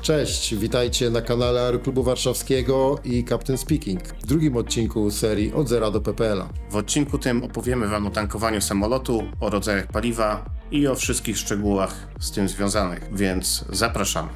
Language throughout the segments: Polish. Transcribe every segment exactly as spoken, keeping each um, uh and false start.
Cześć, witajcie na kanale Aeroklubu Warszawskiego i Captain Speaking w drugim odcinku serii Od Zera do P P L-a. W odcinku tym opowiemy Wam o tankowaniu samolotu, o rodzajach paliwa i o wszystkich szczegółach z tym związanych, więc zapraszamy.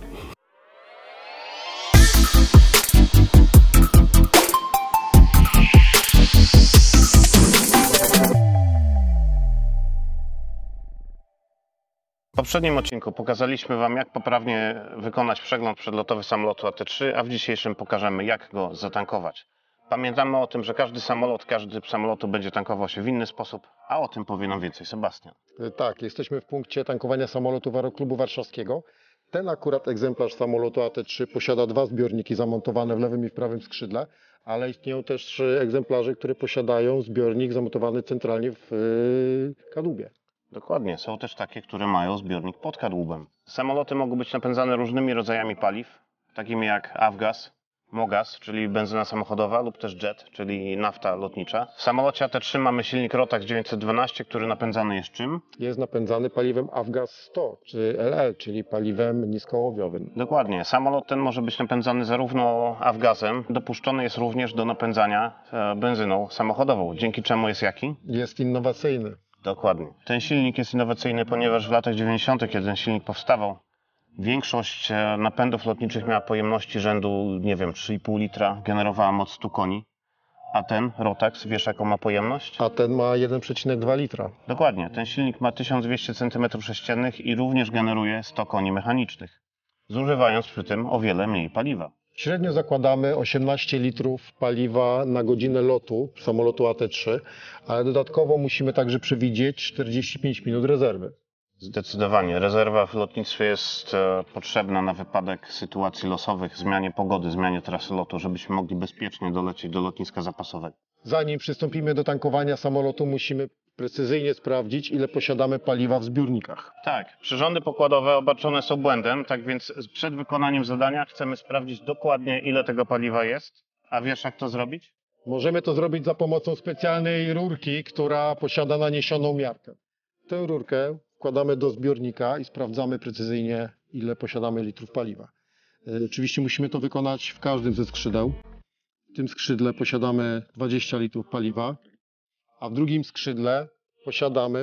W poprzednim odcinku pokazaliśmy Wam, jak poprawnie wykonać przegląd przedlotowy samolotu A T trzy, a w dzisiejszym pokażemy, jak go zatankować. Pamiętamy o tym, że każdy samolot, każdy typ samolotu będzie tankował się w inny sposób, a o tym powie nam więcej Sebastian. Tak, jesteśmy w punkcie tankowania samolotów Aeroklubu Warszawskiego. Ten akurat egzemplarz samolotu A T trzy posiada dwa zbiorniki zamontowane w lewym i w prawym skrzydle, ale istnieją też egzemplarze, które posiadają zbiornik zamontowany centralnie w yy, kadłubie. Dokładnie, są też takie, które mają zbiornik pod kadłubem. Samoloty mogą być napędzane różnymi rodzajami paliw, takimi jak Avgas, Mogas, czyli benzyna samochodowa, lub też jet, czyli nafta lotnicza. W samolocie A T trzy mamy silnik Rotax dziewięćset dwanaście, który napędzany jest czym? Jest napędzany paliwem Avgas sto, czy L L, czyli paliwem niskołowiowym. Dokładnie, samolot ten może być napędzany zarówno Avgasem, dopuszczony jest również do napędzania benzyną samochodową, dzięki czemu jest jaki? Jest innowacyjny. Dokładnie. Ten silnik jest innowacyjny, ponieważ w latach dziewięćdziesiątych, kiedy ten silnik powstawał, większość napędów lotniczych miała pojemności rzędu, nie wiem, trzy i pół litra, generowała moc stu koni, a ten Rotax, wiesz jaką ma pojemność? A ten ma jeden przecinek dwa litra. Dokładnie. Ten silnik ma tysiąc dwieście centymetrów sześciennych i również generuje sto koni mechanicznych, zużywając przy tym o wiele mniej paliwa. Średnio zakładamy osiemnaście litrów paliwa na godzinę lotu samolotu A T trzy, ale dodatkowo musimy także przewidzieć czterdzieści pięć minut rezerwy. Zdecydowanie. Rezerwa w lotnictwie jest e, potrzebna na wypadek sytuacji losowych, zmianie pogody, zmianie trasy lotu, żebyśmy mogli bezpiecznie dolecieć do lotniska zapasowego. Zanim przystąpimy do tankowania samolotu, musimy precyzyjnie sprawdzić, ile posiadamy paliwa w zbiornikach. Tak, przyrządy pokładowe obarczone są błędem, tak więc przed wykonaniem zadania chcemy sprawdzić dokładnie, ile tego paliwa jest. A wiesz, jak to zrobić? Możemy to zrobić za pomocą specjalnej rurki, która posiada naniesioną miarkę. Tę rurkę wkładamy do zbiornika i sprawdzamy precyzyjnie, ile posiadamy litrów paliwa. Oczywiście musimy to wykonać w każdym ze skrzydeł. W tym skrzydle posiadamy dwadzieścia litrów paliwa, a w drugim skrzydle posiadamy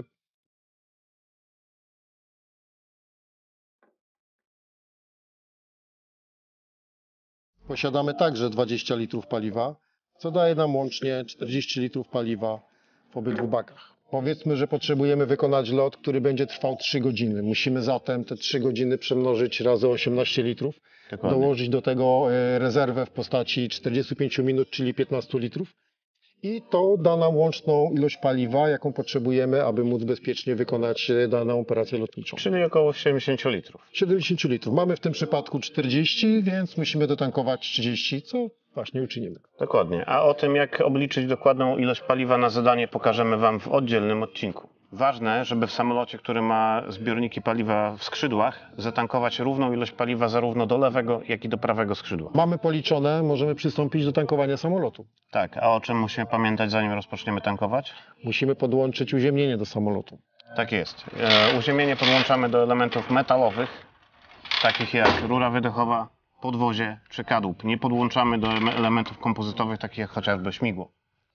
posiadamy także dwadzieścia litrów paliwa, co daje nam łącznie czterdzieści litrów paliwa w obydwu bakach. Powiedzmy, że potrzebujemy wykonać lot, który będzie trwał trzy godziny. Musimy zatem te trzy godziny przemnożyć razy osiemnaście litrów, Dokładnie. dołożyć do tego rezerwę w postaci czterdziestu pięciu minut, czyli piętnastu litrów. I to da nam łączną ilość paliwa, jaką potrzebujemy, aby móc bezpiecznie wykonać daną operację lotniczą. Czyli około siedemdziesiąt litrów. siedemdziesiąt litrów. Mamy w tym przypadku czterdzieści, więc musimy dotankować trzydzieści, co właśnie uczynimy. Dokładnie. A o tym, jak obliczyć dokładną ilość paliwa na zadanie, pokażemy Wam w oddzielnym odcinku. Ważne, żeby w samolocie, który ma zbiorniki paliwa w skrzydłach, zatankować równą ilość paliwa zarówno do lewego, jak i do prawego skrzydła. Mamy policzone, możemy przystąpić do tankowania samolotu. Tak, a o czym musimy pamiętać, zanim rozpoczniemy tankować? Musimy podłączyć uziemnienie do samolotu. Tak jest. E, uziemienie podłączamy do elementów metalowych, takich jak rura wydechowa, podwozie czy kadłub. Nie podłączamy do elementów kompozytowych, takich jak chociażby śmigło.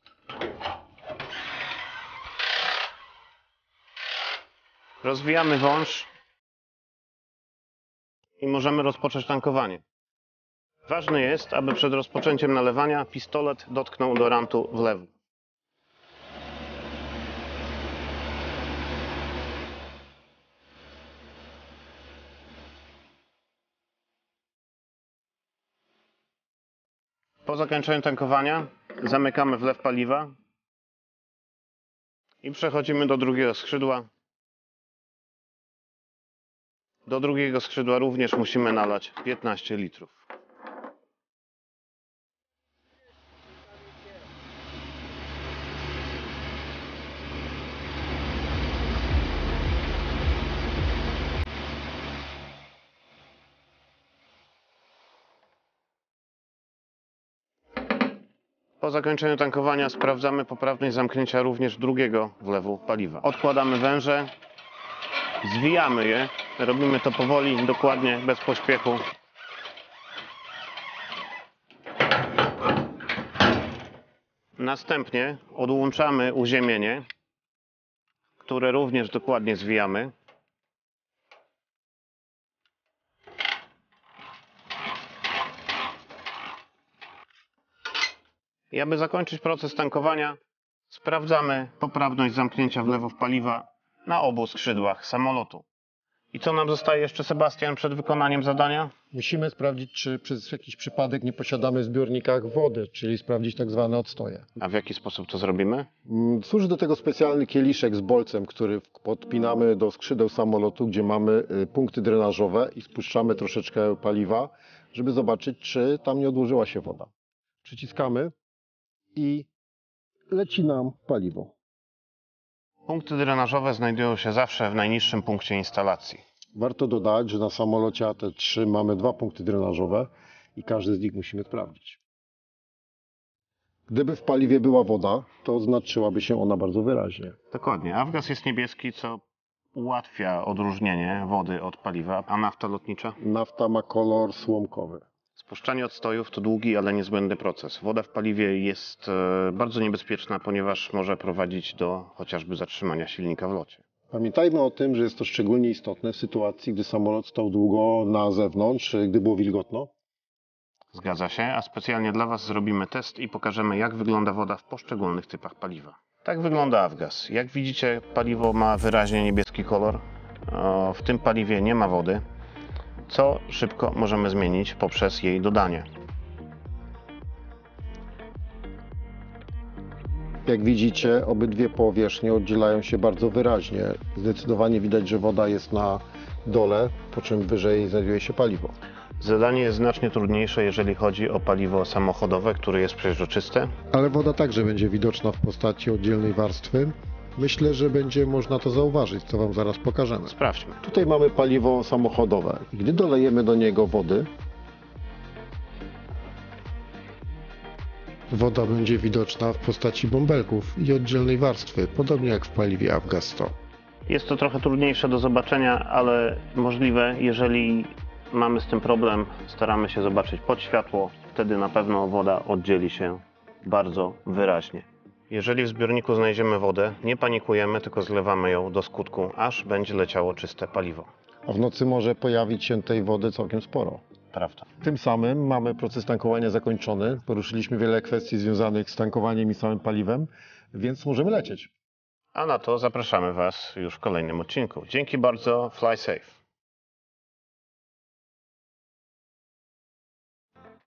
Rozwijamy wąż i możemy rozpocząć tankowanie. Ważne jest, aby przed rozpoczęciem nalewania pistolet dotknął do rantu w lewo. Po zakończeniu tankowania zamykamy wlew paliwa i przechodzimy do drugiego skrzydła. Do drugiego skrzydła również musimy nalać piętnaście litrów. Po zakończeniu tankowania sprawdzamy poprawność zamknięcia również drugiego wlewu paliwa. Odkładamy węże Zwijamy je. Robimy to powoli, dokładnie, bez pośpiechu. Następnie odłączamy uziemienie, które również dokładnie zwijamy. I aby zakończyć proces tankowania, sprawdzamy poprawność zamknięcia wlewów paliwa na obu skrzydłach samolotu. I co nam zostaje jeszcze, Sebastian, przed wykonaniem zadania? Musimy sprawdzić, czy przez jakiś przypadek nie posiadamy w zbiornikach wody, czyli sprawdzić tak zwane odstoje. A w jaki sposób to zrobimy? Mm, Służy do tego specjalny kieliszek z bolcem, który podpinamy do skrzydeł samolotu, gdzie mamy y, punkty drenażowe i spuszczamy troszeczkę paliwa, żeby zobaczyć, czy tam nie odłożyła się woda. Przyciskamy i leci nam paliwo. Punkty drenażowe znajdują się zawsze w najniższym punkcie instalacji. Warto dodać, że na samolocie A T trzy mamy dwa punkty drenażowe i każdy z nich musimy sprawdzić. Gdyby w paliwie była woda, to oznaczyłaby się ona bardzo wyraźnie. Dokładnie. Avgas jest niebieski, co ułatwia odróżnienie wody od paliwa, a nafta lotnicza? Nafta ma kolor słomkowy. Spuszczanie odstojów to długi, ale niezbędny proces. Woda w paliwie jest e, bardzo niebezpieczna, ponieważ może prowadzić do chociażby zatrzymania silnika w locie. Pamiętajmy o tym, że jest to szczególnie istotne w sytuacji, gdy samolot stał długo na zewnątrz, gdy było wilgotno. Zgadza się, a specjalnie dla Was zrobimy test i pokażemy, jak wygląda woda w poszczególnych typach paliwa. Tak wygląda Avgas. Jak widzicie, paliwo ma wyraźnie niebieski kolor. O, w tym paliwie nie ma wody, co szybko możemy zmienić poprzez jej dodanie. Jak widzicie, obydwie powierzchnie oddzielają się bardzo wyraźnie. Zdecydowanie widać, że woda jest na dole, po czym wyżej znajduje się paliwo. Zadanie jest znacznie trudniejsze, jeżeli chodzi o paliwo samochodowe, które jest przeźroczyste. Ale woda także będzie widoczna w postaci oddzielnej warstwy. Myślę, że będzie można to zauważyć, co Wam zaraz pokażemy. Sprawdźmy. Tutaj mamy paliwo samochodowe. Gdy dolejemy do niego wody, woda będzie widoczna w postaci bąbelków i oddzielnej warstwy, podobnie jak w paliwie Avgas sto. Jest to trochę trudniejsze do zobaczenia, ale możliwe. Jeżeli mamy z tym problem, staramy się zobaczyć pod światło. Wtedy na pewno woda oddzieli się bardzo wyraźnie. Jeżeli w zbiorniku znajdziemy wodę, nie panikujemy, tylko zlewamy ją do skutku, aż będzie leciało czyste paliwo. A w nocy może pojawić się tej wody całkiem sporo. Prawda. Tym samym mamy proces tankowania zakończony. Poruszyliśmy wiele kwestii związanych z tankowaniem i samym paliwem, więc możemy lecieć. A na to zapraszamy Was już w kolejnym odcinku. Dzięki bardzo, fly safe.